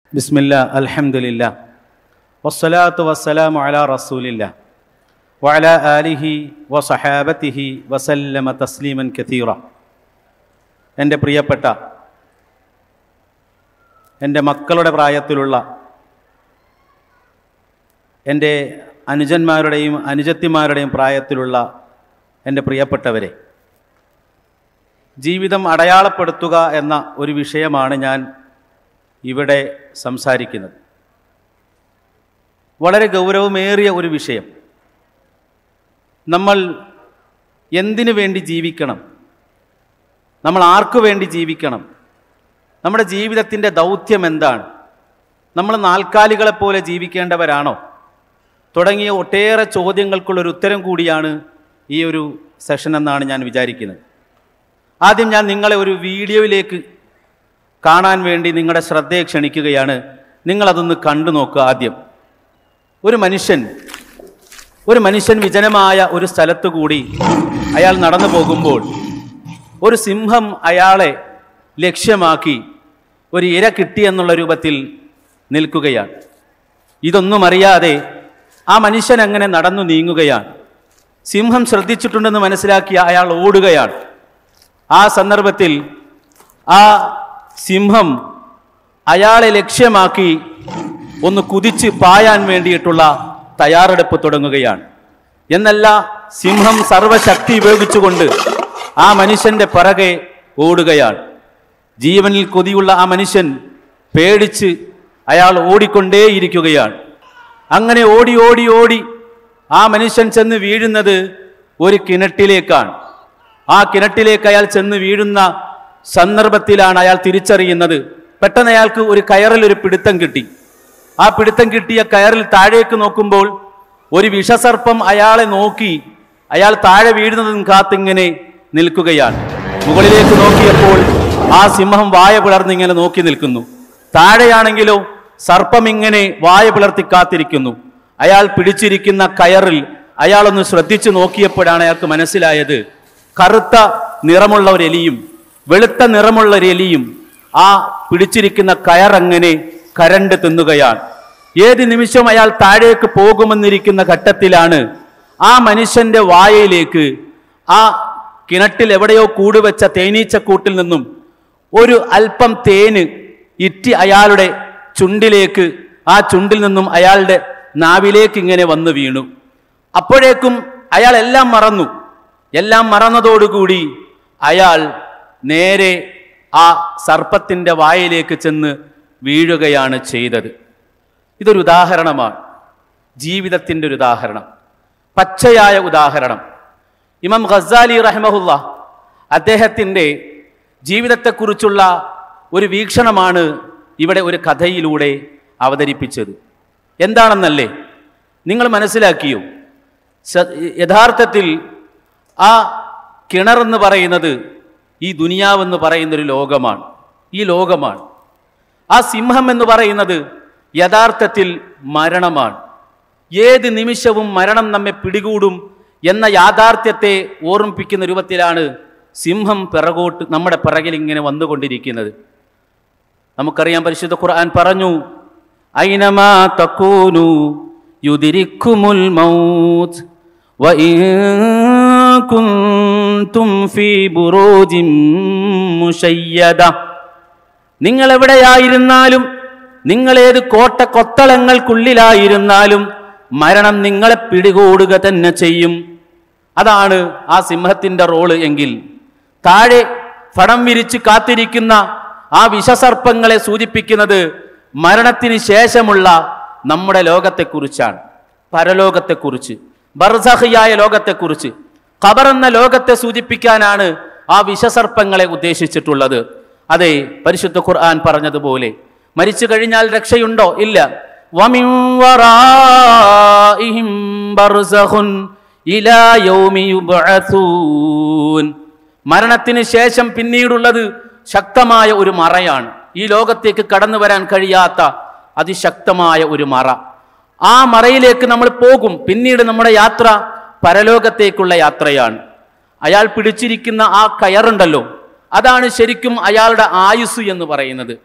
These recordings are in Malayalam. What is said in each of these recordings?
ബിസ്മില്ലാ അൽഹംദുലില്ലാ വസ്സലാത്തു വസ്സലാമു അലാ റസൂലില്ലാ വഅലാ ആലിഹി വസഹാബത്തിഹി വസല്ലമ തസ്ലീമൻ കതീറ. എൻ്റെ പ്രിയപ്പെട്ട എൻ്റെ മക്കളുടെ പ്രായത്തിലുള്ള എൻ്റെ അനുജന്മാരുടെയും അനുജത്തിമാരുടെയും പ്രായത്തിലുള്ള എൻ്റെ പ്രിയപ്പെട്ടവരെ, ജീവിതം അടയാളപ്പെടുത്തുക എന്ന ഒരു വിഷയമാണ് ഞാൻ ഇവിടെ സംസാരിക്കുന്നത്. വളരെ ഗൗരവമേറിയ ഒരു വിഷയം. നമ്മൾ എന്തിനു വേണ്ടി ജീവിക്കണം? നമ്മൾ ആർക്കു വേണ്ടി ജീവിക്കണം? നമ്മുടെ ജീവിതത്തിൻ്റെ ദൗത്യം എന്താണ്? നമ്മൾ നാൽക്കാലികളെപ്പോലെ ജീവിക്കേണ്ടവരാണോ? തുടങ്ങിയ ഒട്ടേറെ ചോദ്യങ്ങൾക്കുള്ളൊരു ഉത്തരം കൂടിയാണ് ഈ ഒരു സെഷൻ എന്നാണ് ഞാൻ വിചാരിക്കുന്നത്. ആദ്യം ഞാൻ നിങ്ങളെ ഒരു വീഡിയോയിലേക്ക് കാണാൻ വേണ്ടി നിങ്ങളുടെ ശ്രദ്ധയെ ക്ഷണിക്കുകയാണ്. നിങ്ങളതൊന്ന് കണ്ടു നോക്കുക. ആദ്യം ഒരു മനുഷ്യൻ വിജനമായ ഒരു സ്ഥലത്തു കൂടി അയാൾ നടന്നു പോകുമ്പോൾ ഒരു സിംഹം അയാളെ ലക്ഷ്യമാക്കി ഒരു ഇര കിട്ടിയെന്നുള്ള രൂപത്തിൽ നിൽക്കുകയാണ്. ഇതൊന്നും അറിയാതെ ആ മനുഷ്യൻ അങ്ങനെ നടന്നു നീങ്ങുകയാണ്. സിംഹം ശ്രദ്ധിച്ചിട്ടുണ്ടെന്ന് മനസ്സിലാക്കിയ അയാൾ ഓടുകയാണ്. ആ സന്ദർഭത്തിൽ ആ സിംഹം അയാളെ ലക്ഷ്യമാക്കി ഒന്ന് കുതിച്ച് പായാൻ വേണ്ടിയിട്ടുള്ള തയ്യാറെടുപ്പ് തുടങ്ങുകയാണ്. എന്നല്ല, സിംഹം സർവശക്തി ഉപയോഗിച്ചുകൊണ്ട് ആ മനുഷ്യൻ്റെ പിറകെ ഓടുകയാണ്. ജീവനിൽ കൊതിയുള്ള ആ മനുഷ്യൻ പേടിച്ച് അയാൾ ഓടിക്കൊണ്ടേയിരിക്കുകയാണ്. അങ്ങനെ ഓടി ഓടി ഓടി ആ മനുഷ്യൻ ചെന്ന് വീഴുന്നത് ഒരു കിണറ്റിലേക്കാണ്. ആ കിണറ്റിലേക്ക് അയാൾ ചെന്ന് വീഴുന്ന സന്ദർഭത്തിലാണ് അയാൾ തിരിച്ചറിയുന്നത്. പെട്ടെന്ന് അയാൾക്ക് ഒരു കയറിൽ ഒരു പിടുത്തം കിട്ടി. ആ പിടുത്തം കിട്ടിയ കയറിൽ താഴേക്ക് നോക്കുമ്പോൾ ഒരു വിഷസർപ്പം അയാളെ നോക്കി അയാൾ താഴെ വീഴുന്നതും കാത്തിങ്ങനെ നിൽക്കുകയാണ്. മുകളിലേക്ക് നോക്കിയപ്പോൾ ആ സിംഹം വായ പിളർന്നിങ്ങനെ നോക്കി നിൽക്കുന്നു. താഴെയാണെങ്കിലോ സർപ്പം ഇങ്ങനെ വായ പിളർത്തി കാത്തിരിക്കുന്നു. അയാൾ പിടിച്ചിരിക്കുന്ന കയറിൽ അയാളൊന്ന് ശ്രദ്ധിച്ചു നോക്കിയപ്പോഴാണ് അയാൾക്ക് മനസ്സിലായത്, കറുത്ത നിറമുള്ള ഒരു എലിയും വെളുത്ത നിറമുള്ള ഒരു എലിയും ആ പിടിച്ചിരിക്കുന്ന കയറങ്ങനെ കരണ്ട് തിന്നുകയാണ്. ഏത് നിമിഷവും അയാൾ താഴേക്ക് പോകുമെന്നിരിക്കുന്ന ഘട്ടത്തിലാണ് ആ മനുഷ്യന്റെ വായയിലേക്ക് ആ കിണറ്റിൽ എവിടെയോ കൂടുവെച്ച തേനീച്ചക്കൂട്ടിൽ നിന്നും ഒരു അല്പം തേന് ഇറ്റി അയാളുടെ ചുണ്ടിലേക്ക്, ആ ചുണ്ടിൽ നിന്നും അയാളുടെ നാവിലേക്ക് ഇങ്ങനെ വന്നു വീണു. അപ്പോഴേക്കും അയാൾ എല്ലാം മറന്നു. എല്ലാം മറന്നതോടുകൂടി അയാൾ നേരെ ആ സർപ്പത്തിൻ്റെ വായിലേക്ക് ചെന്ന് വീഴുകയാണ് ചെയ്തത്. ഇതൊരു ഉദാഹരണമാണ്, ജീവിതത്തിൻ്റെ ഒരു ഉദാഹരണം, പച്ചയായ ഉദാഹരണം. ഇമാം ഗസാലി റഹിമഹുല്ലാ അദ്ദേഹത്തിൻ്റെ ജീവിതത്തെക്കുറിച്ചുള്ള ഒരു വീക്ഷണമാണ് ഇവിടെ ഒരു കഥയിലൂടെ അവതരിപ്പിച്ചത്. എന്താണെന്നല്ലേ നിങ്ങൾ മനസ്സിലാക്കിയോ? യഥാർത്ഥത്തിൽ ആ കിണറെന്ന് പറയുന്നത് ഈ ദുനിയാവെന്ന് പറയുന്നൊരു ലോകമാണ്, ഈ ലോകമാണ്. ആ സിംഹം എന്ന് പറയുന്നത് യഥാർത്ഥത്തിൽ മരണമാണ്. ഏത് നിമിഷവും മരണം നമ്മെ പിടികൂടും എന്ന യാഥാർത്ഥ്യത്തെ ഓർമ്മിപ്പിക്കുന്ന രൂപത്തിലാണ് സിംഹം പിറകോട്ട് നമ്മുടെ പിറകിൽ ഇങ്ങനെ വന്നുകൊണ്ടിരിക്കുന്നത്. നമുക്കറിയാം, പരിശുദ്ധ ഖുർആൻ പറഞ്ഞു, ഐനമാ തകൂനു യുദ്രിക്കുമുൽ മൗത്ത് വഇൻ കുൻതും ഫീ ബുറൂജിൻ മുശയ്യദ. നിങ്ങൾ എവിടെയായിരുന്നാലും, നിങ്ങൾ ഏത് കൊത്തളങ്ങൾക്കുള്ളിലായിരുന്നാലും മരണം നിങ്ങളെ പിടികൂടുക തന്നെ ചെയ്യും. അതാണ് ആ സിംഹത്തിൻ്റെ റോള് എങ്കിൽ, താഴെ ഫടം വിരിച്ച് കാത്തിരിക്കുന്ന ആ വിഷസർപ്പങ്ങളെ സൂചിപ്പിക്കുന്നത് മരണത്തിന് ശേഷമുള്ള നമ്മുടെ ലോകത്തെക്കുറിച്ചാണ്, പരലോകത്തെക്കുറിച്ച്, ബർസഖിയായ ലോകത്തെക്കുറിച്ച്. ഖബർ എന്ന ലോകത്തെ സൂചിപ്പിക്കാനാണ് ആ വിഷസർപ്പങ്ങളെ ഉദ്ദേശിച്ചിട്ടുള്ളത്. അതെ, പരിശുദ്ധ ഖുർആൻ പറഞ്ഞതുപോലെ മരിച്ചു കഴിഞ്ഞാൽ രക്ഷയുണ്ടോ? ഇല്ല. വമിൻ വറാഇഹിം ബർസഖുൻ ഇലാ യൗമി യുബ്അസൂൻ. മരണത്തിന് ശേഷം പിന്നീടുള്ളത് ശക്തമായ ഒരു മറയാണ്. ഈ ലോകത്തേക്ക് കടന്നു വരാൻ കഴിയാത്ത അതിശക്തമായ ഒരു മറ. ആ മറയിലേക്ക് നമ്മൾ പോകും. പിന്നീട് നമ്മുടെ യാത്ര പരലോകത്തേക്കുള്ള യാത്രയാണ്. അയാൾ പിടിച്ചിരിക്കുന്ന ആ കയറുണ്ടല്ലോ, അതാണ് ശരിക്കും അയാളുടെ ആയുസ് എന്ന് പറയുന്നത്.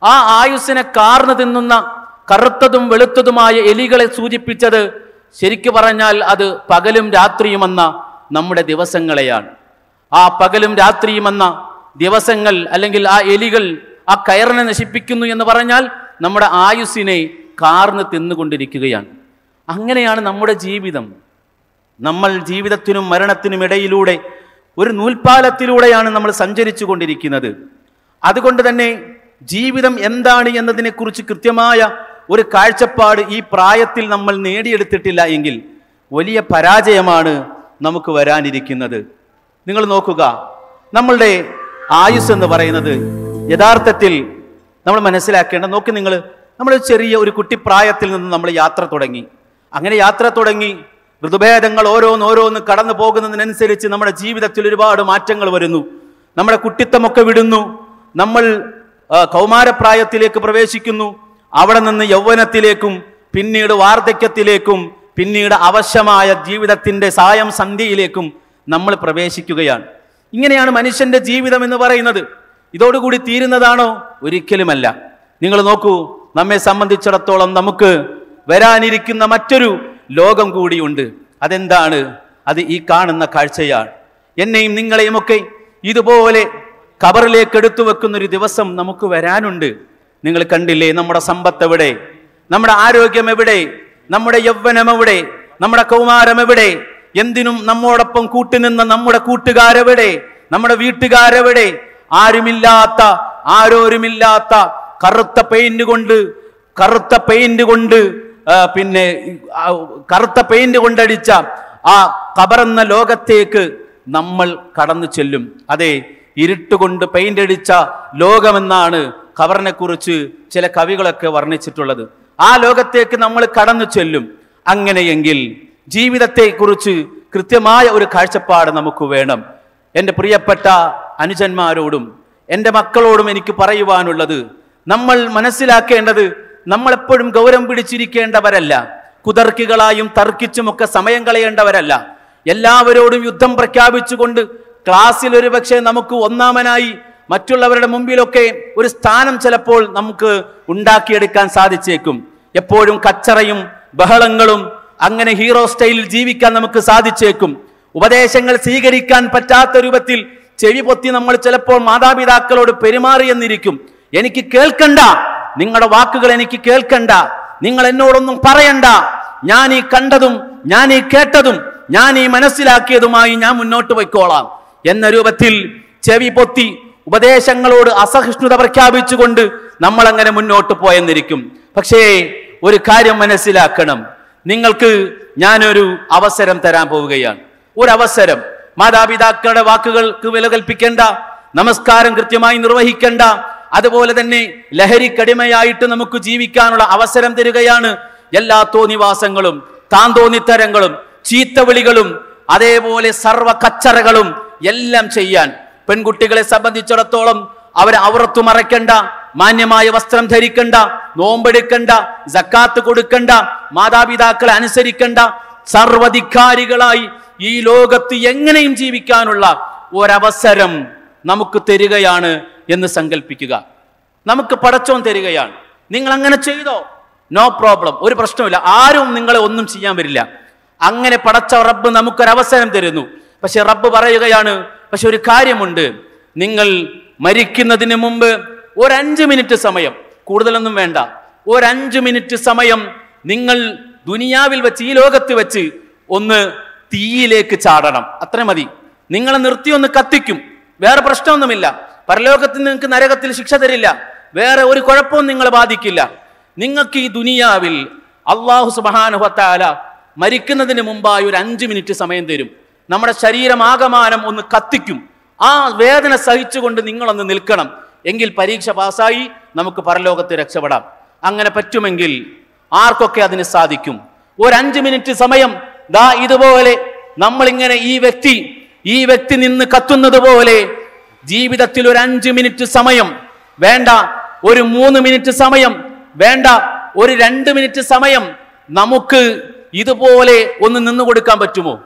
ആ ആയുസ്സിനെ കാർന്നു തിന്നുന്ന കറുത്തതും വെളുത്തതുമായ എലികളെ സൂചിപ്പിച്ചത് ശരിക്കു പറഞ്ഞാൽ അത് പകലും രാത്രിയുമെന്ന നമ്മുടെ ദിവസങ്ങളെയാണ്. ആ പകലും രാത്രിയുമെന്ന ദിവസങ്ങൾ അല്ലെങ്കിൽ ആ എലികൾ ആ കയറിനെ നശിപ്പിക്കുന്നു എന്ന് പറഞ്ഞാൽ നമ്മുടെ ആയുസ്സിനെ കാർന്ന് തിന്നുകൊണ്ടിരിക്കുകയാണ്. അങ്ങനെയാണ് നമ്മുടെ ജീവിതം. നമ്മൾ ജീവിതത്തിനും മരണത്തിനും ഇടയിലൂടെ ഒരു നൂൽപ്പാലത്തിലൂടെയാണ് നമ്മൾ സഞ്ചരിച്ചു കൊണ്ടിരിക്കുന്നത്. അതുകൊണ്ട് തന്നെ ജീവിതം എന്താണ് എന്നതിനെക്കുറിച്ച് കൃത്യമായ ഒരു കാഴ്ചപ്പാട് ഈ പ്രായത്തിൽ നമ്മൾ നേടിയെടുത്തിട്ടില്ല എങ്കിൽ വലിയ പരാജയമാണ് നമുക്ക് വരാനിരിക്കുന്നത്. നിങ്ങൾ നോക്കുക, നമ്മളുടെ ആയുസ് എന്ന് പറയുന്നത് യഥാർത്ഥത്തിൽ നമ്മൾ മനസ്സിലാക്കേണ്ട, നോക്കി നിങ്ങൾ, നമ്മൾ ചെറിയ ഒരു കുട്ടിപ്രായത്തിൽ നിന്ന് നമ്മൾ യാത്ര തുടങ്ങി. അങ്ങനെ യാത്ര തുടങ്ങി ഋതുഭേദങ്ങൾ ഓരോന്ന് കടന്നു പോകുന്നതിനനുസരിച്ച് നമ്മുടെ ജീവിതത്തിൽ ഒരുപാട് മാറ്റങ്ങൾ വരുന്നു. നമ്മുടെ കുട്ടിത്തമൊക്കെ വിടുന്നു, നമ്മൾ കൗമാരപ്രായത്തിലേക്ക് പ്രവേശിക്കുന്നു. അവിടെ നിന്ന് യൗവനത്തിലേക്കും പിന്നീട് വാർദ്ധക്യത്തിലേക്കും പിന്നീട് അവശ്യമായ ജീവിതത്തിൻ്റെ സായം സന്ധ്യയിലേക്കും നമ്മൾ പ്രവേശിക്കുകയാണ്. ഇങ്ങനെയാണ് മനുഷ്യന്റെ ജീവിതം എന്ന് പറയുന്നത്. ഇതോടുകൂടി തീരുന്നതാണോ? ഒരിക്കലുമല്ല. നിങ്ങൾ നോക്കൂ, നമ്മെ സംബന്ധിച്ചിടത്തോളം നമുക്ക് വരാനിരിക്കുന്ന മറ്റൊരു ലോകം കൂടിയുണ്ട്. അതെന്താണ്? അത് ഈ കാണുന്ന കാഴ്ചയാണ്. എന്നെയും നിങ്ങളെയും ഒക്കെ ഇതുപോലെ ഖബറിലേക്ക് എടുത്തു വെക്കുന്നൊരു ദിവസം നമുക്ക് വരാനുണ്ട്. നിങ്ങൾ കണ്ടില്ലേ, നമ്മുടെ സമ്പത്ത് എവിടെ? നമ്മുടെ ആരോഗ്യം എവിടെ? നമ്മുടെ യൗവനം എവിടെ? നമ്മുടെ കൗമാരം എവിടെ? എന്തിനും നമ്മോടൊപ്പം കൂട്ടുനിന്ന നമ്മുടെ കൂട്ടുകാരെവിടെ? നമ്മുടെ വീട്ടുകാരെവിടെ? ആരോരുമില്ലാത്ത കറുത്ത പെയിന്റ് കൊണ്ടടിച്ച ആ ഖബറെന്ന ലോകത്തേക്ക് നമ്മൾ കടന്നു ചെല്ലും. അതെ, ഇരുട്ടുകൊണ്ട് പെയിന്റ് അടിച്ച ലോകമെന്നാണ് ഖബറിനെ കുറിച്ച് ചില കവികളൊക്കെ വർണ്ണിച്ചിട്ടുള്ളത്. ആ ലോകത്തേക്ക് നമ്മൾ കടന്നു ചെല്ലും. അങ്ങനെയെങ്കിൽ ജീവിതത്തെക്കുറിച്ച് കൃത്യമായ ഒരു കാഴ്ചപ്പാട് നമുക്ക് വേണം. എൻ്റെ പ്രിയപ്പെട്ട അനുജന്മാരോടും എൻ്റെ മക്കളോടും എനിക്ക് പറയുവാനുള്ളത്, നമ്മൾ മനസ്സിലാക്കേണ്ടത്, നമ്മളെപ്പോഴും ഗൗരവം പിടിച്ചിരിക്കേണ്ടവരല്ല, കുതർക്കികളായും തർക്കിച്ചുമൊക്കെ സമയം കളയേണ്ടവരല്ല. എല്ലാവരോടും യുദ്ധം പ്രഖ്യാപിച്ചുകൊണ്ട് ക്ലാസ്സിൽ ഒരു പക്ഷേ നമുക്ക് ഒന്നാമനായി മറ്റുള്ളവരുടെ മുമ്പിലൊക്കെ ഒരു സ്ഥാനം ചിലപ്പോൾ നമുക്ക് ഉണ്ടാക്കിയെടുക്കാൻ സാധിച്ചേക്കും. എപ്പോഴും കച്ചറയും ബഹളങ്ങളും അങ്ങനെ ഹീറോ സ്റ്റൈലിൽ ജീവിക്കാൻ നമുക്ക് സാധിച്ചേക്കും. ഉപദേശങ്ങൾ സ്വീകരിക്കാൻ പറ്റാത്ത രൂപത്തിൽ ചെവി പൊത്തി നമ്മൾ ചിലപ്പോൾ മാതാപിതാക്കളോട് പെരുമാറിയെന്നിരിക്കും. എനിക്ക് കേൾക്കണ്ട, നിങ്ങളുടെ വാക്കുകൾ എനിക്ക് കേൾക്കണ്ട, നിങ്ങൾ എന്നോടൊന്നും പറയണ്ട, ഞാൻ ഈ കണ്ടതും ഞാൻ ഈ കേട്ടതും ഞാൻ ഈ മനസ്സിലാക്കിയതുമായി ഞാൻ മുന്നോട്ട് പോയിക്കോളാം എന്ന രൂപത്തിൽ ചെവി പൊത്തി ഉപദേശങ്ങളോട് അസഹിഷ്ണുത പ്രഖ്യാപിച്ചുകൊണ്ട് നമ്മൾ അങ്ങനെ മുന്നോട്ട് പോയെന്നിരിക്കും. പക്ഷേ ഒരു കാര്യം മനസ്സിലാക്കണം, നിങ്ങൾക്ക് ഞാനൊരു അവസരം തരാൻ പോവുകയാണ്. ഒരവസരം. മാതാപിതാക്കളുടെ വാക്കുകൾക്ക് വില കൽപ്പിക്കേണ്ട, നമസ്കാരം കൃത്യമായി നിർവഹിക്കേണ്ട, അതുപോലെ തന്നെ ലഹരിക്കടിമയായിട്ട് നമുക്ക് ജീവിക്കാനുള്ള അവസരം തരികയാണ്. എല്ലാ തോന്നിവാസങ്ങളും താന്തോന്നിത്തരങ്ങളും ചീത്തവിളികളും അതേപോലെ സർവ കച്ചറകളും എല്ലാം ചെയ്യാൻ പെൺകുട്ടികളെ സംബന്ധിച്ചിടത്തോളം അവർ ഔറത്തു മറയ്ക്കണ്ട, മാന്യമായ വസ്ത്രം ധരിക്കണ്ട, നോമ്പെടുക്കണ്ട, സക്കാത്ത് കൊടുക്കണ്ട, മാതാപിതാക്കളെ അനുസരിക്കണ്ട, സർവധികാരികളായി ഈ ലോകത്ത് എങ്ങനെയും ജീവിക്കാനുള്ള ഒരവസരം നമുക്ക് തരികയാണ് എന്ന് സങ്കല്പിക്കുക. നമുക്ക് പടച്ചോൻ തരികയാണ്. നിങ്ങൾ അങ്ങനെ ചെയ്തോ, നോ പ്രോബ്ലം, ഒരു പ്രശ്നമില്ല, ആരും നിങ്ങളെ ഒന്നും ചെയ്യാൻ വരില്ല. അങ്ങനെ പടച്ച റബ്ബ് നമുക്കൊരവസരം തരുന്നു. പക്ഷെ റബ്ബ് പറയുകയാണ്, പക്ഷെ ഒരു കാര്യമുണ്ട്, നിങ്ങൾ മരിക്കുന്നതിന് മുമ്പ് ഒരു 5 മിനിറ്റ് സമയം, കൂടുതലൊന്നും വേണ്ട, ഒരു 5 മിനിറ്റ് സമയം നിങ്ങൾ ദുനിയാവിൽ വെച്ച്, ഈ ലോകത്ത് വെച്ച് ഒന്ന് തീയിലേക്ക് ചാടണം. അത്ര മതി. നിങ്ങളെ നിർത്തി ഒന്ന് കത്തിക്കും, വേറെ പ്രശ്നമൊന്നുമില്ല. പരലോകത്തിൽ നിങ്ങൾക്ക് നരകത്തിൽ ശിക്ഷ തരില്ല, വേറെ ഒരു കുഴപ്പവും നിങ്ങളെ ബാധിക്കില്ല. നിങ്ങൾക്ക് ഈ ദുനിയാവിൽ അല്ലാഹു സുബ്ഹാനഹു വ തആല മരിക്കുന്നതിന് മുമ്പായി ഒരു 5 മിനിറ്റ് സമയം തരും. നമ്മുടെ ശരീരം ആകമാനം ഒന്ന് കത്തിക്കും. ആ വേദന സഹിച്ചുകൊണ്ട് നിങ്ങളൊന്ന് നിൽക്കണം. എങ്കിൽ പരീക്ഷ പാസ്സായി നമുക്ക് പരലോകത്ത് രക്ഷപ്പെടാം. അങ്ങനെ പറ്റുമെങ്കിൽ ആർക്കൊക്കെ അതിന് സാധിക്കും? ഒരു 5 മിനിറ്റ് സമയം ദാ ഇതുപോലെ നമ്മളിങ്ങനെ ഈ വ്യക്തി നിന്ന് കത്തുന്നത് പോലെ ജീവിതത്തിൽ ഒരു 5 മിനിറ്റ് സമയം വേണ്ട, ഒരു 3 മിനിറ്റ് സമയം വേണ്ട, ഒരു 2 മിനിറ്റ് സമയം നമുക്ക് ഇതുപോലെ ഒന്ന് നിന്നു കൊടുക്കാൻ പറ്റുമോ?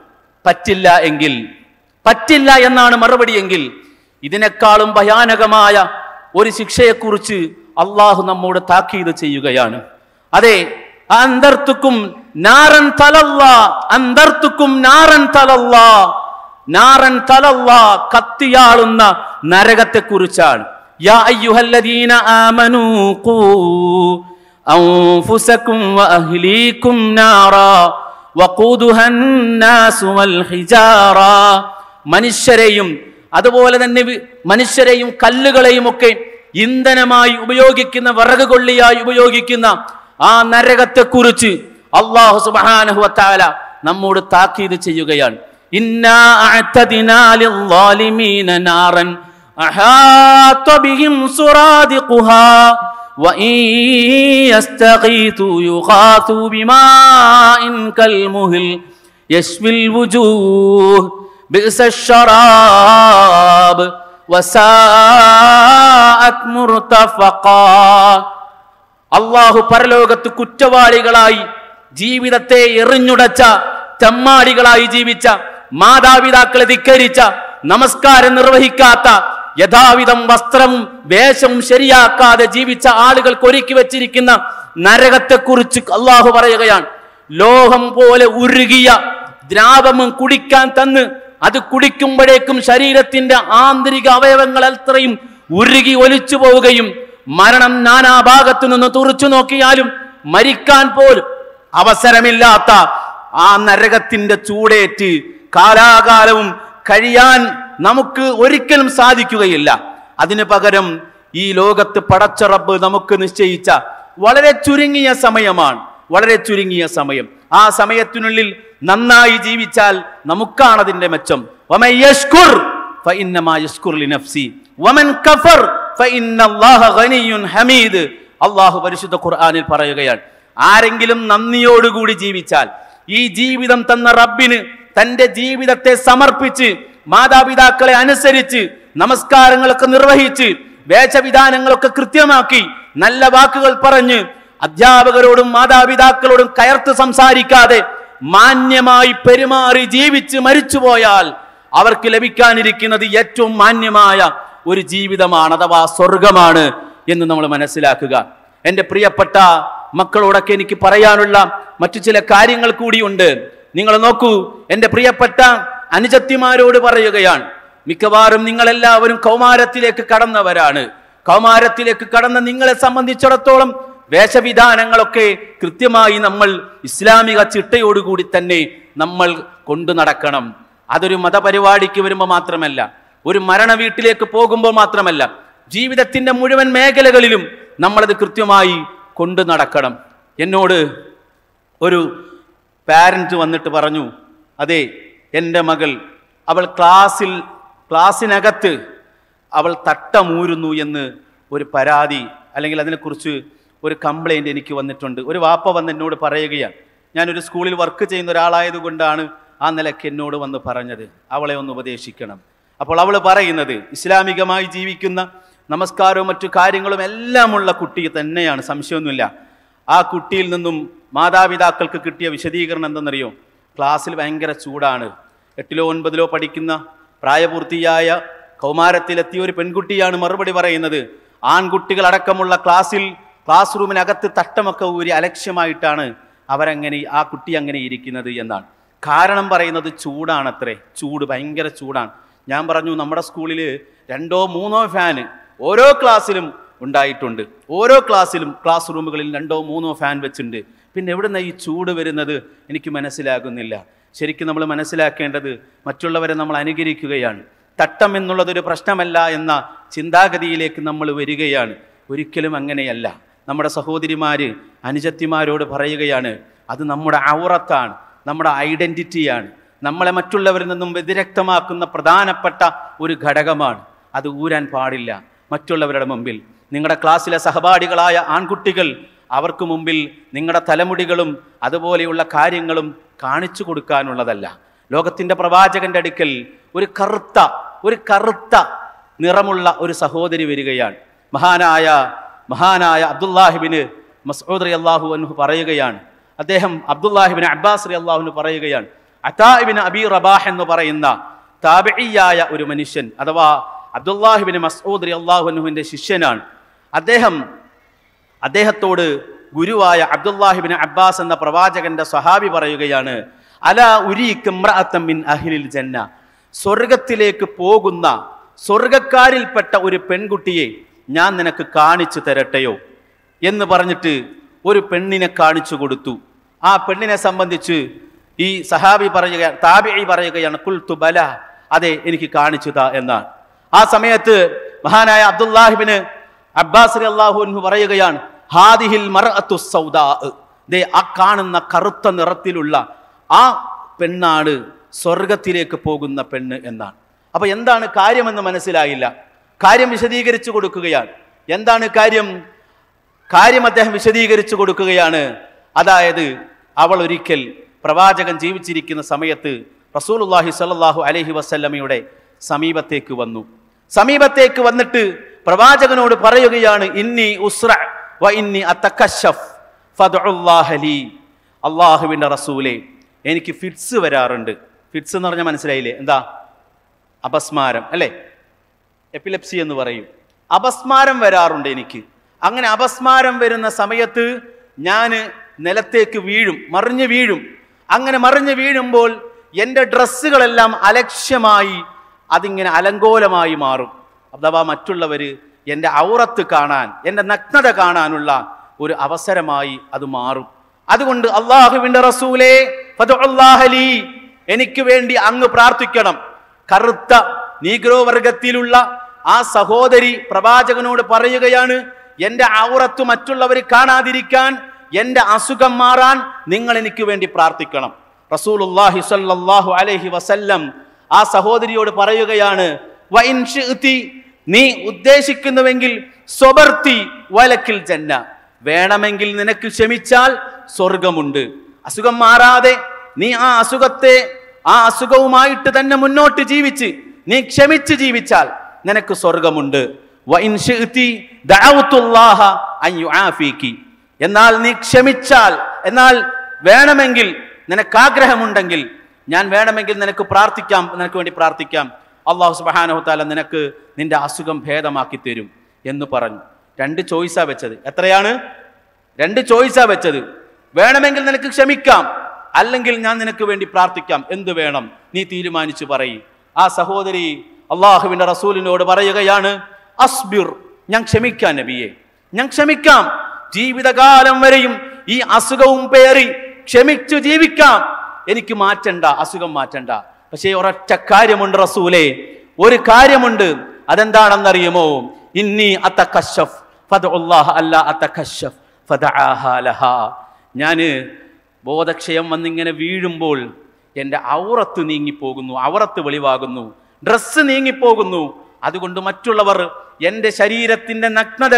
പറ്റില്ല എന്നാണ് മറുപടി. എങ്കിൽ ഇതിനേക്കാളും ഭയാനകമായ ഒരു ശിക്ഷയെക്കുറിച്ച് അള്ളാഹു നമ്മോട് താക്കീത് ചെയ്യുകയാണ്. അതെ, അന്തർത്തുക്കും നാറൻ തലല്ലാ, അന്തർത്തുക്കും നാറൻ തലല്ലാ, നാറൻ തലല്ലാ, കത്തിയാളുന്ന നരകത്തെ കുറിച്ചാണ്. യാ അയ്യുഹല്ലദീന ആമനൂ ഖൂ അൻഫുസകും വഅഹ്ലീകും നാറാ വഖൂദുഹൻ നാസു വൽ ഹിജാറ. മനുഷ്യരെയും അതുപോലെ തന്നെ മനുഷ്യരെയും കല്ലുകളെയും ഒക്കെ ഇന്ധനമായി ഉപയോഗിക്കുന്ന, വിറക് കൊള്ളിയായി ഉപയോഗിക്കുന്ന ആ നരകത്തെ കുറിച്ച് അല്ലാഹു സുബ്ഹാനഹു വ തആല നമ്മോട് താക്കീത് ചെയ്യുകയാണ്. ഇന്നാ അഅ്തദിനാ ലിൽസാലിമീന നാറൻ അഹാത ബിഹിം സുറാദിഖുഹാ വഇൻ യസ്തഗീതു യുഗാതു ബിമാഇൻ കൽമുഹിൽ യശ്വിൽ വുജൂഹ് ബിഅ്സ ശറാബ് വസാഅത് മുർതഫഖാ. അല്ലാഹു പരലോകത്ത് കുറ്റവാളികളായി ജീവിതത്തെ എറിഞ്ഞുടച്ച, ചമ്മാടികളായി ജീവിച്ച, മാതാപിതാക്കളെ ധിക്കരിച്ച, നമസ്കാരം നിർവഹിക്കാത്ത, യഥാവിധം വസ്ത്രവും വേഷവും ശരിയാക്കാതെ ജീവിച്ച ആളുകൾക്ക് ഒരുക്കി വെച്ചിരിക്കുന്ന നരകത്തെക്കുറിച്ച് അള്ളാഹു പറയുകയാണ്. ലോഹം പോലെ ഉരുകിയ ദ്രാവകം കുടിക്കാൻ തന്ന് അത് കുടിക്കുമ്പോഴേക്കും ശരീരത്തിന്റെ ആന്തരിക അവയവങ്ങൾ അത്രയും ഉരുകി ഒലിച്ചു പോവുകയും മരണം നാനാഭാഗത്തു നിന്ന് തുറച്ചു നോക്കിയാലും മരിക്കാൻ പോലും അവസരമില്ലാത്ത ആ നരകത്തിന്റെ ചൂടേറ്റ് കാലാകാലവും കഴിയാൻ നമുക്ക് ഒരിക്കലും സാധിക്കുകയില്ല. അതിനു പകരം ഈ ലോകത്ത് പടച്ച റബ്ബ് നമുക്ക് നിശ്ചയിച്ച വളരെ ചുരുങ്ങിയ സമയമാണ്, വളരെ ചുരുങ്ങിയ സമയം. ആ സമയത്തിനുള്ളിൽ നന്നായി ജീവിച്ചാൽ നമുക്കാണ് അതിന്റെ മെച്ചം. വമൻ യശ്കുർ ഫഇന്നമാ യശ്കുർ ലിനഫ്സി വമൻ കഫർ ഫഇന്നല്ലാഹ ഗനിയ്യുൻ ഹമീദ്. അല്ലാഹു പരിശുദ്ധ ഖുർആനിൽ പറയുകയാണ്, ആരെങ്കിലും നന്ദിയോടുകൂടി ജീവിച്ചാൽ, ഈ ജീവിതം തന്ന റബ്ബിന് തന്റെ ജീവിതത്തെ സമർപ്പിച്ച്, മാതാപിതാക്കളെ അനുസരിച്ച്, നമസ്കാരങ്ങളൊക്കെ നിർവഹിച്ച്, വേഷവിധാനങ്ങളൊക്കെ കൃത്യമാക്കി, നല്ല വാക്കുകൾ പറഞ്ഞ്, അധ്യാപകരോടും മാതാപിതാക്കളോടും കയർത്ത് സംസാരിക്കാതെ മാന്യമായി പെരുമാറി ജീവിച്ച് മരിച്ചുപോയാൽ അവർക്ക് ലഭിക്കാനിരിക്കുന്നത് ഏറ്റവും മാന്യമായ ഒരു ജീവിതമാണ്, അഥവാ സ്വർഗമാണ് എന്ന് നമ്മൾ മനസ്സിലാക്കുക. എൻ്റെ പ്രിയപ്പെട്ട മക്കളോടൊക്കെ എനിക്ക് പറയാനുള്ള മറ്റു ചില കാര്യങ്ങൾ കൂടിയുണ്ട്. നിങ്ങൾ നോക്കൂ, എൻ്റെ പ്രിയപ്പെട്ട അനുജത്തിമാരോട് പറയുകയാണ്, മിക്കവാറും നിങ്ങളെല്ലാവരും കൗമാരത്തിലേക്ക് കടന്നവരാണ്. കൗമാരത്തിലേക്ക് കടന്ന നിങ്ങളെ സംബന്ധിച്ചിടത്തോളം വേഷവിധാനങ്ങളൊക്കെ കൃത്യമായി നമ്മൾ ഇസ്ലാമിക ചിട്ടയോടുകൂടി തന്നെ നമ്മൾ കൊണ്ടു നടക്കണം. അതൊരു മതപരിപാടിക്ക് വരുമ്പോൾ മാത്രമല്ല, ഒരു മരണ വീട്ടിലേക്ക് പോകുമ്പോൾ മാത്രമല്ല, ജീവിതത്തിന്റെ മുഴുവൻ മേഖലകളിലും നമ്മളത് കൃത്യമായി കൊണ്ടു നടക്കണം. എന്നോട് ഒരു പാരന്റ് വന്നിട്ട് പറഞ്ഞു, അതെ, എൻ്റെ മകൾ അവൾ ക്ലാസ്സിനകത്ത് അവൾ തട്ടമൂരുന്നു എന്ന് ഒരു പരാതി, അല്ലെങ്കിൽ അതിനെക്കുറിച്ച് ഒരു കംപ്ലൈൻറ്റ് എനിക്ക് വന്നിട്ടുണ്ട്. ഒരു വാപ്പ വന്ന് എന്നോട് പറയുകയാണ്, ഞാനൊരു സ്കൂളിൽ വർക്ക് ചെയ്യുന്ന ഒരാളായതുകൊണ്ടാണ് ആ നിലയ്ക്ക് എന്നോട് വന്ന് പറഞ്ഞത്, അവളെ ഒന്ന് ഉപദേശിക്കണം. അപ്പോൾ അവൾ പറയുന്നത്, ഇസ്ലാമികമായി ജീവിക്കുന്ന, നമസ്കാരവും മറ്റു കാര്യങ്ങളും എല്ലാമുള്ള കുട്ടി തന്നെയാണ്, സംശയമൊന്നുമില്ല. ആ കുട്ടിയിൽ നിന്നും മാതാപിതാക്കൾക്ക് കിട്ടിയ വിശദീകരണം എന്തെന്നറിയോ? ക്ലാസ്സിൽ ഭയങ്കര ചൂടാണ്. 8ലോ 9ലോ പഠിക്കുന്ന പ്രായപൂർത്തിയായ കൗമാരത്തിലെത്തിയ ഒരു പെൺകുട്ടിയാണ് മറുപടി പറയുന്നത്. ആൺകുട്ടികൾ അടക്കമുള്ള ക്ലാസ് റൂമിനകത്ത് തട്ടമൊക്കെ ഊരി അലക്ഷ്യമായിട്ടാണ് ആ കുട്ടി അങ്ങനെ ഇരിക്കുന്നത് എന്നാണ്. കാരണം പറയുന്നത് ചൂടാണത്രേ, ചൂട്, ഭയങ്കര ചൂടാണ്. ഞാൻ പറഞ്ഞു, നമ്മുടെ സ്കൂളിൽ 2ഓ 3ഓ ഫാന് ഓരോ ക്ലാസ്സിലും ഉണ്ടായിട്ടുണ്ട്. ഓരോ ക്ലാസ്സിലും ക്ലാസ് റൂമുകളിൽ 2ഓ 3ഓ ഫാൻ വെച്ചിട്ടുണ്ട്. പിന്നെ എവിടുന്ന ഈ ചൂട് വരുന്നത് എനിക്ക് മനസ്സിലാകുന്നില്ല. ശരിക്കും നമ്മൾ മനസ്സിലാക്കേണ്ടത് മറ്റുള്ളവരെ നമ്മൾ അനുകരിക്കുകയാണ്. തട്ടം എന്നുള്ളതൊരു പ്രശ്നമല്ല എന്ന ചിന്താഗതിയിലേക്ക് നമ്മൾ വരികയാണ്. ഒരിക്കലും അങ്ങനെയല്ല. നമ്മുടെ സഹോദരിമാര് അനുജത്തിമാരോട് പറയുകയാണ്, അത് നമ്മുടെ ഔറത്താണ്, നമ്മുടെ ഐഡന്റിറ്റിയാണ്, നമ്മളെ മറ്റുള്ളവരിൽ നിന്നും വ്യതിരക്തമാക്കുന്ന പ്രധാനപ്പെട്ട ഒരു ഘടകമാണ്. അത് ഊരാൻ പാടില്ല മറ്റുള്ളവരുടെ മുമ്പിൽ. നിങ്ങളുടെ ക്ലാസ്സിലെ സഹപാഠികളായ ആൺകുട്ടികൾ, അവർക്ക് മുമ്പിൽ നിങ്ങളുടെ തലമുടികളും അതുപോലെയുള്ള കാര്യങ്ങളും കാണിച്ചു കൊടുക്കാനുള്ളതല്ല. ലോകത്തിൻ്റെ പ്രവാചകന്റെ അടുക്കൽ ഒരു കറുത്ത നിറമുള്ള ഒരു സഹോദരി വരികയാണ്. മഹാനായ അബ്ദുല്ലാഹിബിന് മസ്ഊദ് റളിയല്ലാഹു അൻഹു പറയുകയാണ്, അദ്ദേഹം അബ്ദുല്ലാഹിബിൻ അബ്ബാസ് റളിയല്ലാഹു അൻഹു പറയുകയാണ്, അതാ ഇബ്നു അബീ റബാഹ് എന്ന് പറയുന്ന താബിഈയായ ഒരു മനുഷ്യൻ, അഥവാ അബ്ദുല്ലാഹിബിൻ മസ്ഊദ് റളിയല്ലാഹു അൻഹുവിന്റെ ശിഷ്യനാണ്. അദ്ദേഹം അദ്ദേഹത്തോട് ഗുരുവായ അബ്ദുല്ലാഹിബ്നു അബ്ബാസ് എന്ന പ്രവാചകന്റെ സ്വഹാബി പറയുകയാണ്, അലാ ഉരീക ഇംറഅതൻ മിൻ അഹ്ലിൽ ജന്ന, സ്വർഗത്തിലേക്ക് പോകുന്ന സ്വർഗക്കാരിൽപ്പെട്ട ഒരു പെൺകുട്ടിയെ ഞാൻ നിനക്ക് കാണിച്ചു തരട്ടെയോ എന്ന് പറഞ്ഞിട്ട് ഒരു പെണ്ണിനെ കാണിച്ചു കൊടുത്തു. ആ പെണ്ണിനെ സംബന്ധിച്ച് ഈ സഹാബി താബിഈ പറയുകയാണ്, ഖുൽതു ബല, അതെ എനിക്ക് കാണിച്ചു താ എന്നാണ്. ആ സമയത്ത് മഹാനായ അബ്ദുല്ലാഹിബ്നു അബ്ബാസ് റളിയല്ലാഹു അൻഹു പറയുകയാണ്, ഹാദിഹിൽ മർഅത്തു സൗദാ, ദേ ആ കാണുന്ന കറുത്ത നിറത്തിലുള്ള ആ പെണ്ണാണ് സ്വർഗത്തിലേക്ക് പോകുന്ന പെണ്ണ് എന്നാണ്. അപ്പൊ എന്താണ് കാര്യമെന്ന് മനസ്സിലായില്ല. കാര്യം വിശദീകരിച്ചു കൊടുക്കുകയാണ്. എന്താണ് കാര്യം? കാര്യം അദ്ദേഹം വിശദീകരിച്ചു കൊടുക്കുകയാണ്. അതായത് അവൾ ഒരിക്കൽ പ്രവാചകൻ ജീവിച്ചിരിക്കുന്ന സമയത്ത് റസൂലുള്ളാഹി സ്വല്ലല്ലാഹു അലൈഹി വസല്ലമയുടെ സമീപത്തേക്ക് വന്നു. സമീപത്തേക്ക് വന്നിട്ട് പ്രവാചകനോട് പറയുകയാണ്, ഇന്നി ഉസ്റ വ ഇന്നി അതകശഫ് ഫദ്ഉല്ലാഹ ലി, അല്ലാഹുവിൻ്റെ റസൂലേ, എനിക്ക് ഫിറ്റ്സ് വരാറുണ്ട്. ഫിറ്റ്സ് എന്ന് പറഞ്ഞാൽ മനസ്സിലായില്ലേ? എന്താ? അപസ്മാരം അല്ലേ? എപ്പിലെപ്സി എന്ന് പറയും. അപസ്മാരം വരാറുണ്ട് എനിക്ക്. അങ്ങനെ അപസ്മാരം വരുന്ന സമയത്ത് ഞാൻ നിലത്തേക്ക് വീഴും, മറിഞ്ഞു വീഴും. അങ്ങനെ മറിഞ്ഞു വീഴുമ്പോൾ എൻ്റെ ഡ്രസ്സുകളെല്ലാം അലക്ഷ്യമായി അതിങ്ങനെ അലങ്കോലമായി മാറും. അഥവാ മറ്റുള്ളവർ എൻ്റെ ഔറത്ത് കാണാൻ, എൻ്റെ നഗ്നത കാണാനുള്ള ഒരു അവസരമായി അത് മാറും. അതുകൊണ്ട് അല്ലാഹുവിൻ്റെ റസൂലേ ഫദ്ഉല്ലാഹ ലീ, എനിക്ക് വേണ്ടി അങ്ങ് പ്രാർത്ഥിക്കണം. കറുത്ത നീഗ്രോ വർഗത്തിലുള്ള ആ സഹോദരി പ്രവാചകനോട് പറയുകയാണ്, എൻ്റെ ഔറത്ത് മറ്റുള്ളവർ കാണാതിരിക്കാൻ, എൻ്റെ അസുഖം മാറാൻ നിങ്ങൾ എനിക്ക് വേണ്ടി പ്രാർത്ഥിക്കണം. റസൂലുള്ളാഹി സ്വല്ലല്ലാഹു അലൈഹി വസല്ലം ആ സഹോദരിയോട് പറയുകയാണ്, വഇൻ ശിഅതി, നീ ഉദ്ദേശിക്കുന്നുവെങ്കിൽ സ്വബർത്തി വലക്കിൽ ജന്ന, വേണമെങ്കിൽ നിനക്ക് ക്ഷമിച്ചാൽ സ്വർഗമുണ്ട്. അസുഖം മാറാതെ നീ ആ അസുഖവുമായിട്ട് തന്നെ മുന്നോട്ട് ജീവിച്ച് നീ ക്ഷമിച്ച് ജീവിച്ചാൽ നിനക്ക് സ്വർഗമുണ്ട്. വഇൻ ശിഅതി ദഅവതുല്ലാഹ അൻ യുആഫീകി, എന്നാൽ നീ ക്ഷമിച്ചാൽ, എന്നാൽ വേണമെങ്കിൽ നിനക്ക് ആഗ്രഹമുണ്ടെങ്കിൽ ഞാൻ വേണമെങ്കിൽ നിനക്ക് വേണ്ടി പ്രാർത്ഥിക്കാം. അല്ലാഹു സുബ്ഹാനഹു തആല നിനക്ക് നിന്റെ അസുഖം ഭേദമാക്കി തരും എന്ന് പറഞ്ഞു. 2 ചോയ്സാ വെച്ചത്. എത്രയാണ്? 2 ചോയ്സാ വെച്ചത്. വേണമെങ്കിൽ നിനക്ക് ക്ഷമിക്കാം, അല്ലെങ്കിൽ ഞാൻ നിനക്ക് വേണ്ടി പ്രാർത്ഥിക്കാം. എന്ത് വേണം നീ തീരുമാനിച്ചു പറയും. ആ സഹോദരി അള്ളാഹുവിന്റെ റസൂലിനോട് പറയുകയാണ്, അസ്ബിർ, ഞാൻ ക്ഷമിക്കാം നബിയെ, ഞാൻ ക്ഷമിക്കാം. ജീവിതകാലം വരെയും ഈ അസുഖവും പേറി ക്ഷമിച്ചു ജീവിക്കാം. എനിക്ക് മാറ്റണ്ട, അസുഖം മാറ്റണ്ട. പക്ഷേ ഒരൊറ്റ കാര്യമുണ്ട് റസൂലേ, ഒരു കാര്യമുണ്ട്. അതെന്താണെന്നറിയുമോ? ഇന്നി അതകശഫ് ഫദ്ഉല്ലാഹ അല്ലാ അതകശഫ് ഫദആഹാ ലഹാ. ഞാൻ ബോധക്ഷയം വന്നിങ്ങനെ വീഴുമ്പോൾ എൻ്റെ ഔറത്ത് നീങ്ങിപ്പോകുന്നു, ഔറത്ത് വെളിവാകുന്നു, ഡ്രസ്സ് നീങ്ങിപ്പോകുന്നു. അതുകൊണ്ട് മറ്റുള്ളവർ എൻ്റെ ശരീരത്തിൻ്റെ നഗ്നത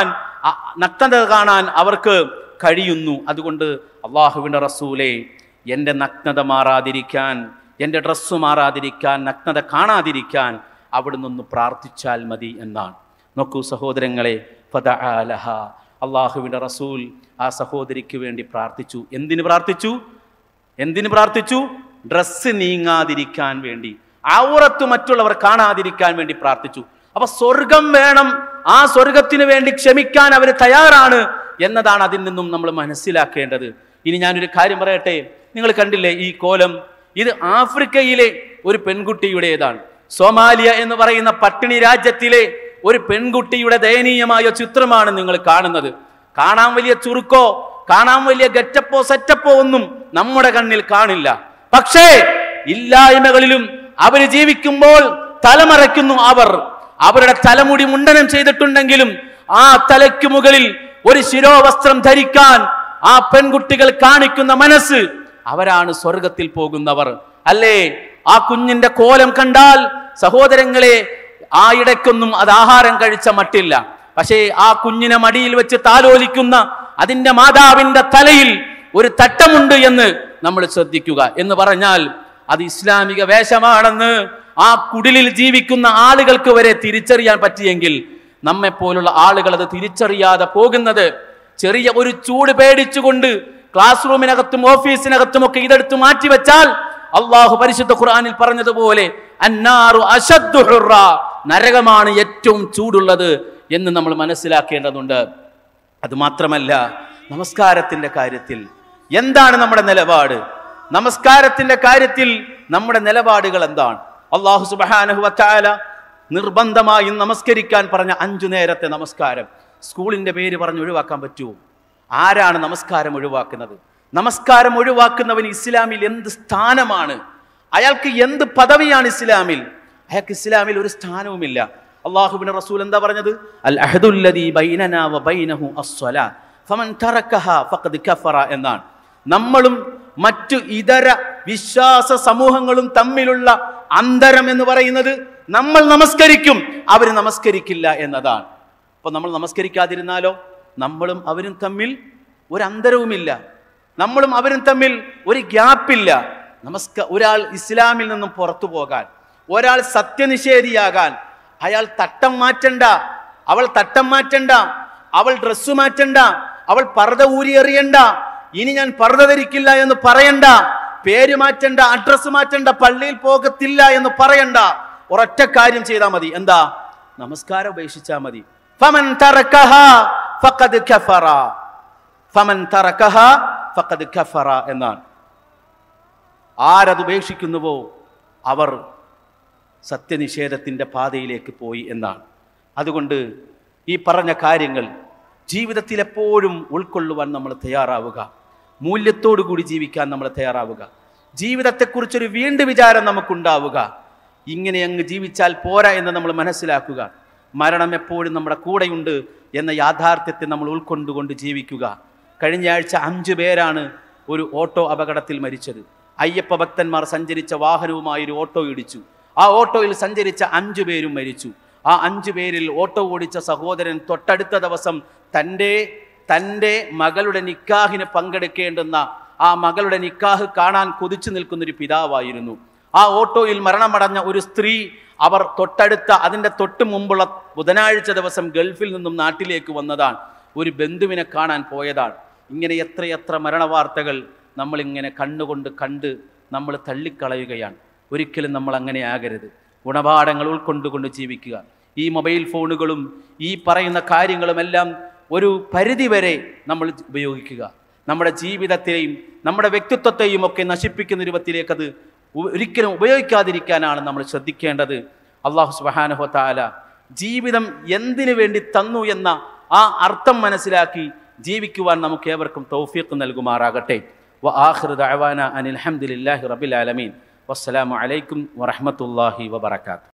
കാണാൻ അവർക്ക് കഴിയുന്നു. അതുകൊണ്ട് അള്ളാഹുവിൻ്റെ റസൂലേ, എൻ്റെ നഗ്നത മാറാതിരിക്കാൻ, എൻ്റെ ഡ്രസ്സ് മാറാതിരിക്കാൻ, നഗ്നത കാണാതിരിക്കാൻ അവിടുന്ന് ഒന്ന് പ്രാർത്ഥിച്ചാൽ മതി എന്നാണ്. നോക്കൂ സഹോദരങ്ങളെ, ഫദഅ ലഹാ, അള്ളാഹുവിൻ്റെ റസൂൽ ആ സഹോദരിക്ക് വേണ്ടി പ്രാർത്ഥിച്ചു. എന്തിന് പ്രാർത്ഥിച്ചു? ഡ്രസ്സ് നീങ്ങാതിരിക്കാൻ വേണ്ടി, ഔറത്ത് മറ്റുള്ളവർ കാണാതിരിക്കാൻ വേണ്ടി പ്രാർത്ഥിച്ചു. അപ്പൊ സ്വർഗം വേണം, ആ സ്വർഗത്തിന് വേണ്ടി ക്ഷമിക്കാൻ അവർ തയ്യാറാണ് എന്നതാണ് അതിൽ നിന്നും നമ്മൾ മനസ്സിലാക്കേണ്ടത്. ഇനി ഞാനൊരു കാര്യം പറയട്ടെ. നിങ്ങൾ കണ്ടില്ലേ ഈ കോലം? ഇത് ആഫ്രിക്കയിലെ ഒരു പെൺകുട്ടിയുടേതാണ്. സോമാലിയ എന്ന് പറയുന്ന പട്ടിണി രാജ്യത്തിലെ ഒരു പെൺകുട്ടിയുടെ ദയനീയമായ ചിത്രമാണ് നിങ്ങൾ കാണുന്നത്. കാണാൻ വലിയ ചുരുക്കോ, കാണാൻ വലിയ ഗെറ്റപ്പോ സെറ്റപ്പോ ഒന്നും നമ്മുടെ കണ്ണിൽ കാണില്ല. പക്ഷേ ഇല്ലായ്മകളിലും അവർ ജീവിക്കുമ്പോൾ തലമറയ്ക്കുന്നു. അവരുടെ തലമുടി മുണ്ടനം ചെയ്തിട്ടുണ്ടെങ്കിലും ആ തലയ്ക്ക് മുകളിൽ ഒരു ശിരോവസ്ത്രം ധരിക്കാൻ ആ പെൺകുട്ടികൾ കാണിക്കുന്ന മനസ്സ്, അവരാണ് സ്വർഗത്തിൽ പോകുന്നവർ അല്ലേ? ആ കുഞ്ഞിന്റെ കോലം കണ്ടാൽ സഹോദരങ്ങളെ, ആ ഇടയ്ക്കൊന്നും അത് ആഹാരം കഴിച്ച മട്ടില്ല. പക്ഷേ ആ കുഞ്ഞിനെ മടിയിൽ വെച്ച് താലോലിക്കുന്ന അതിന്റെ മാതാവിന്റെ തലയിൽ ഒരു തട്ടമുണ്ട് എന്ന് നമ്മൾ ശ്രദ്ധിക്കുക. എന്ന് പറഞ്ഞാൽ അത് ഇസ്ലാമിക വേഷമാണെന്ന് ആ കുടിലിൽ ജീവിക്കുന്ന ആളുകൾക്ക് വരെ തിരിച്ചറിയാൻ പറ്റിയെങ്കിൽ നമ്മെപ്പോലുള്ള ആളുകൾ അത് തിരിച്ചറിയാതെ പോകുന്നത് ചെറിയ ഒരു ചൂട് പേടിച്ചുകൊണ്ട് ക്ലാസ് റൂമിനകത്തും ഓഫീസിനകത്തുമൊക്കെ ഇതെടുത്ത് മാറ്റിവെച്ചാൽ അള്ളാഹു പരിശുദ്ധ ഖുർആനിൽ പറഞ്ഞതുപോലെ അന്നാറു അശദ്ദു ഹുറ, നരകമാണ് ഏറ്റവും ചൂടുള്ളത് എന്ന് നമ്മൾ മനസ്സിലാക്കേണ്ടതുണ്ട്. അതുമാത്രമല്ല, നമസ്കാരത്തിന്റെ കാര്യത്തിൽ എന്താണ് നമ്മുടെ നിലപാട്? നമസ്കാരത്തിന്റെ കാര്യത്തിൽ നമ്മുടെ നിലപാടുകൾ എന്താണ്? അല്ലാഹു സുബ്ഹാനഹു വ തആല നിർബന്ധമായും നമസ്കരിക്കാൻ പറഞ്ഞ 5 നേരത്തെ നമസ്കാരം സ്കൂളിന്റെ പേര് പറഞ്ഞ് ഒഴിവാക്കാൻ പറ്റുമോ? ആരാണ് നമസ്കാരം ഒഴിവാക്കുന്നത്? നമസ്കാരം ഒഴിവാക്കുന്നവന് ഇസ്ലാമിൽ എന്ത് സ്ഥാനമാണ്? അയാൾക്ക് എന്ത് പദവിയാണ് ഇസ്ലാമിൽ? അയാൾക്ക് ഇസ്ലാമിൽ ഒരു സ്ഥാനവുമില്ല. അല്ലാഹുവിന്റെ റസൂൽ എന്താ പറഞ്ഞത്? അൽ അഹ്ദുല്ലദീ ബൈനനാ വ ബൈനഹു അസ്സലാ ഫമൻ തറക്കഹാ ഫഖദ് കഫറ എന്നാണ്. നമ്മളും മറ്റു ഇതര വിശ്വാസ സമൂഹങ്ങളും തമ്മിലുള്ള അന്തരം എന്ന് പറയുന്നത് നമ്മൾ നമസ്കരിക്കും, അവർ നമസ്കരിക്കില്ല എന്നതാണ്. അപ്പൊ നമ്മൾ നമസ്കരിക്കാതിരുന്നാലോ നമ്മളും അവരും തമ്മിൽ ഒരു അന്തരവുമില്ല, നമ്മളും അവരും തമ്മിൽ ഒരു ഗ്യാപ്പില്ല. ഒരാൾ ഇസ്ലാമിൽ നിന്നും പുറത്തു പോകാൻ, ഒരാൾ സത്യനിഷേധിയാകാൻ അയാൾ തട്ടം മാറ്റണ്ട, അവൾ തട്ടം മാറ്റണ്ട, അവൾ ഡ്രസ്സ് മാറ്റണ്ട, അവൾ പർദ്ദ ഊരിയെറിയണ്ട, ഇനി ഞാൻ പർദ്ദ ധരിക്കില്ല എന്ന് പറയണ്ട, പേര് മാറ്റണ്ട, അഡ്രസ് മാറ്റണ്ട, പള്ളിയിൽ പോകത്തില്ല എന്ന് പറയണ്ട. ഒരൊറ്റ കാര്യം ചെയ്താൽ മതി. എന്താ? നമസ്കാരം ഉപേക്ഷിച്ചാൽ മതി. ഫമൻ തറക്കഹാ ഫഖദ് കഫറ, ഫമൻ തറക്കഹാ ഫഖദ് കഫറ എന്നാണ്. ആരത് ഉപേക്ഷിക്കുന്നുവോ അവർ സത്യനിഷേധത്തിന്റെ പാതയിലേക്ക് പോയി എന്നാണ്. അതുകൊണ്ട് ഈ പറഞ്ഞ കാര്യങ്ങൾ ജീവിതത്തിൽ എപ്പോഴും ഉൾക്കൊള്ളുവാൻ നമ്മൾ തയ്യാറാവുക, മൂല്യത്തോടു കൂടി ജീവിക്കാൻ നമ്മൾ തയ്യാറാവുക, ജീവിതത്തെക്കുറിച്ചൊരു വീണ്ടും വിചാരം നമുക്കുണ്ടാവുക. ഇങ്ങനെ അങ്ങ് ജീവിച്ചാൽ പോരാ എന്ന് നമ്മൾ മനസ്സിലാക്കുക. മരണം എപ്പോഴും നമ്മുടെ കൂടെയുണ്ട് എന്ന യാഥാർത്ഥ്യത്തെ നമ്മൾ ഉൾക്കൊണ്ടുകൊണ്ട് ജീവിക്കുക. കഴിഞ്ഞ ആഴ്ച 5 പേരാണ് ഒരു ഓട്ടോ അപകടത്തിൽ മരിച്ചത്. അയ്യപ്പ ഭക്തന്മാർ സഞ്ചരിച്ച വാഹനവുമായി ഒരു ഓട്ടോ ഇടിച്ചു. ആ ഓട്ടോയിൽ സഞ്ചരിച്ച 5 പേരും മരിച്ചു. ആ 5 പേരിൽ ഓട്ടോ ഓടിച്ച സഹോദരൻ തൊട്ടടുത്ത ദിവസം തൻ്റെ മകളുടെ നിക്കാഹിന് പങ്കെടുക്കേണ്ടുന്ന ആ മകളുടെ നിക്കാഹ് കാണാൻ കൊതിച്ചു നിൽക്കുന്നൊരു പിതാവായിരുന്നു. ആ ഓട്ടോയിൽ മരണമടഞ്ഞ ഒരു സ്ത്രീ, അവർ അതിൻ്റെ തൊട്ട് മുമ്പുള്ള ബുധനാഴ്ച ദിവസം ഗൾഫിൽ നിന്നും നാട്ടിലേക്ക് വന്നതാണ്, ഒരു ബന്ധുവിനെ കാണാൻ പോയതാണ്. ഇങ്ങനെ എത്രയെത്ര മരണവാർത്തകൾ നമ്മളിങ്ങനെ കണ്ണുകൊണ്ട് കണ്ട് നമ്മൾ തള്ളിക്കളയുകയാണ്. ഒരിക്കലും നമ്മൾ അങ്ങനെ ആകരുത്. ഗുണപാഠങ്ങൾ ഉൾക്കൊണ്ടുകൊണ്ട് ജീവിക്കുക. ഈ മൊബൈൽ ഫോണുകളും ഈ പറയുന്ന കാര്യങ്ങളുമെല്ലാം ഒരു പരിധിവരെ നമ്മൾ ഉപയോഗിക്കുക. നമ്മുടെ ജീവിതത്തെയും നമ്മുടെ വ്യക്തിത്വത്തെയും ഒക്കെ നശിപ്പിക്കുന്ന രൂപത്തിലേക്ക് അത് ഒരിക്കലും ഉപയോഗിക്കാതിരിക്കാനാണ് നമ്മൾ ശ്രദ്ധിക്കേണ്ടത്. അല്ലാഹു സുബ്ഹാനഹു വ തആല ജീവിതം എന്തിനു വേണ്ടി തന്നു എന്ന ആ അർത്ഥം മനസ്സിലാക്കി ജീവിക്കുവാൻ നമുക്ക് ഏവർക്കും തൗഫീഖ് നൽകുമാറാകട്ടെ. വ ആഖിറു ദഅവാന അനിൽ ഹംദുലില്ലാഹി റബ്ബിൽ ആലമീൻ. വസ്സലാമു അലൈക്കും വറഹ്മത്തുള്ളാഹി വബറകാതുഹു.